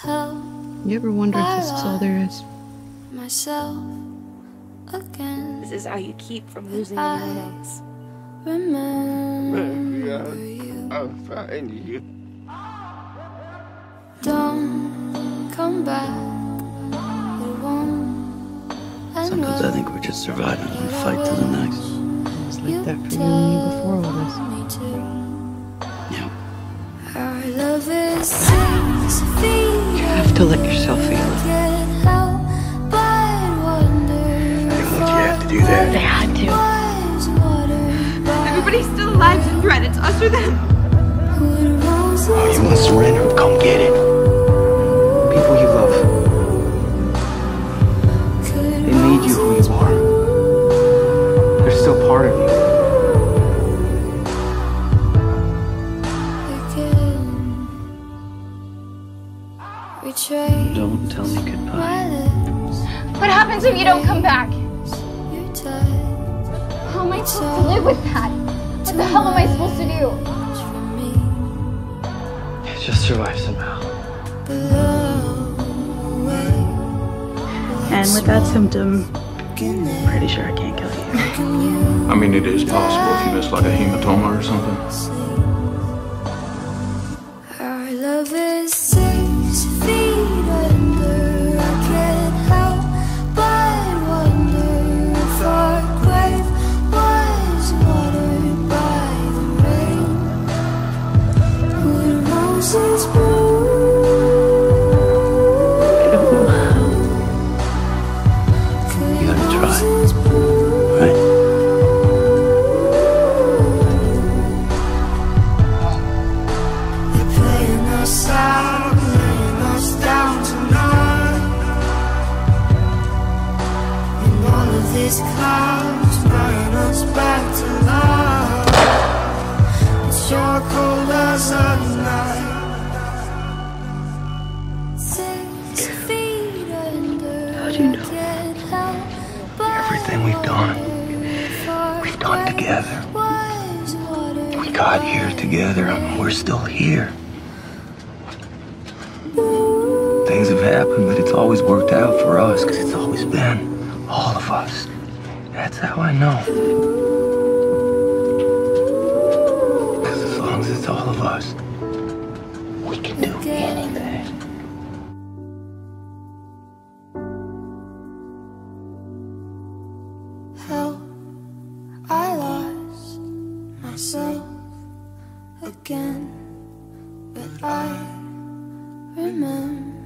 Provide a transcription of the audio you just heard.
You ever wonder if this is all there is? Myself again. This is how you keep from losing anyone else. Remember you. I'll find you. Don't come back. It won't. Sometimes I think we're just surviving one fight to the next. It's like that for you and me before all this. Yeah. Our love is 6 feet. You have to let yourself feel it. I don't want you to have to do that. They had to. Everybody's still alive in threat. It's us or them. Oh, you want to surrender? Come get it. People you love. They made you who you are. They're still part of you. Don't tell me goodbye. What happens if you don't come back? How am I supposed to live with that? What the hell am I supposed to do? Just survive somehow. And with that symptom, Pretty sure I can't kill you. I mean, it is possible if you miss like a hematoma or something. Our love is 6 feet under. I can't help but wonder if our grave was watered by the rain. Would roses bloom? I don't know how. You gotta try, right? They're playing us out, laying us down tonight. And all of these clouds bring us back to life. It's your cold as a night. 6 feet under. How'd you know? Everything we've done together. We got here together, and we're still here. Things have happened, but it's always worked out for us, because it's always been all of us. That's how I know. Because as long as it's all of us, we can do anything. How I lost myself again, but I remember.